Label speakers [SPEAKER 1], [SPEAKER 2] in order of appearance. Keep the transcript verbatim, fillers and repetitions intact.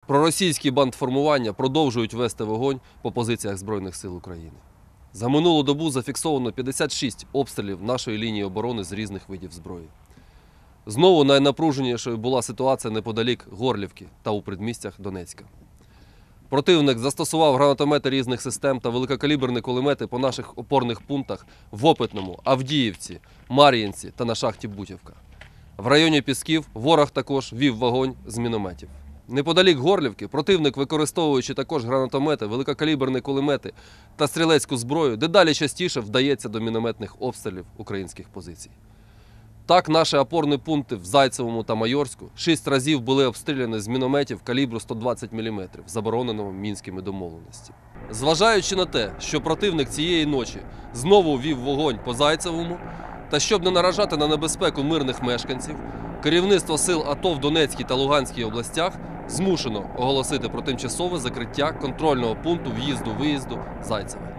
[SPEAKER 1] Проросійські бандформування продовжують вести вогонь по позиціях Збройних сил України. За минулу добу зафіксовано п'ятдесят шість обстрілів нашої лінії оборони з різних видів зброї. Знову найнапруженішою була ситуація неподалік Горлівки та у предмістях Донецька. Противник застосував гранатомети різних систем та великокаліберні кулемети по наших опорних пунктах в Опитному, Авдіївці, Мар'їнці та на шахті Бутівка. В районі Пісків ворог також вів вогонь з мінометів. Неподалік Горлівки противник, використовуючи також гранатомети, великокаліберні кулемети та стрілецьку зброю, дедалі частіше вдається до мінометних обстрілів українських позицій. Так, наші опорні пункти в Зайцевому та Майорську шість разів були обстріляні з мінометів калібру сто двадцять міліметрів, забороненого Мінськими домовленостями. Зважаючи на те, що противник цієї ночі знову вів вогонь по Зайцевому, та щоб не наражати на небезпеку мирних мешканців, керівництво сил АТО в Донецькій та Луганській областях змушено оголосити про тимчасове закриття контрольного пункту в'їзду-виїзду Зайцеве.